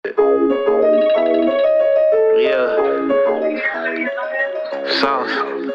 Yeah. Sauce.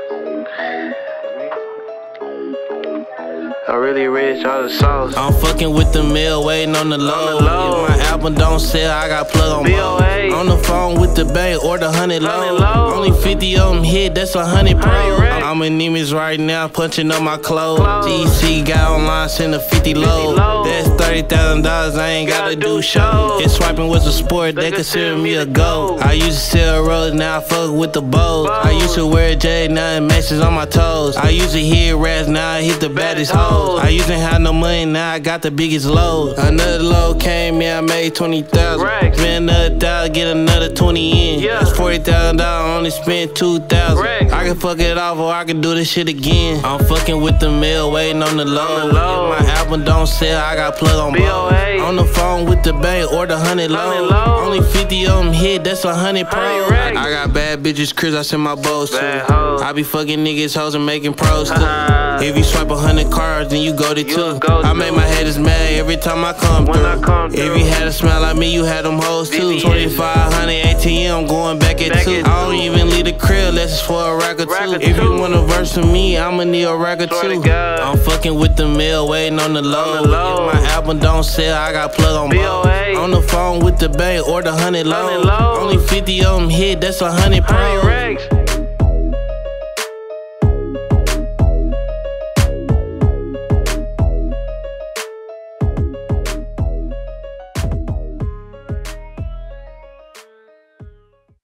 I'm really rich, all the sauce. I'm fucking with the mill, waiting on the load. If my album don't sell, I got plug on both. On the phone with the bank, order 100 low. Only 50 of them hit, that's 100 pro. I'm in Nemes right now, punching up my clothes. GC got online, send a 50 low. That's $30,000, I ain't gotta do show. If swiping was a sport, they consider me a GO. I used to sell rose, now I fuck with the bows. I used to wear J, now it meshes on my toes. I used to hit rats, now I hit the baddest hoes. I used to have no money, now I got the biggest load. Another load came in, I made 20,000. Spend another 1,000, get another 20 in. That's $40,000, only spent 2,000. I can fuck it off or I can do this shit again. I'm fucking with the mill, waiting on the load. If my album don't sell, I got plug on both. On the phone with the bank, order 100 low. Only 50 of them hit, that's 100 pro. I got bad bitches, Chris, I send my bows to. I be fucking niggas, hoes, and making pros too. If you swipe 100 cards, then you go to 2. I make my haters mad every time I come through. If you had a smile like me, you had them hoes too. 2500 ATM, going back at 2. I don't even leave the crib unless it's for a rack or 2. If you want a verse from me, I'ma need a rack or 2. I'm fucking with the mill, waiting on the load. If my album don't sell, I got plug on both. On the phone with the bank, order 100 low. Only 50 of them hit, that's 100 pro.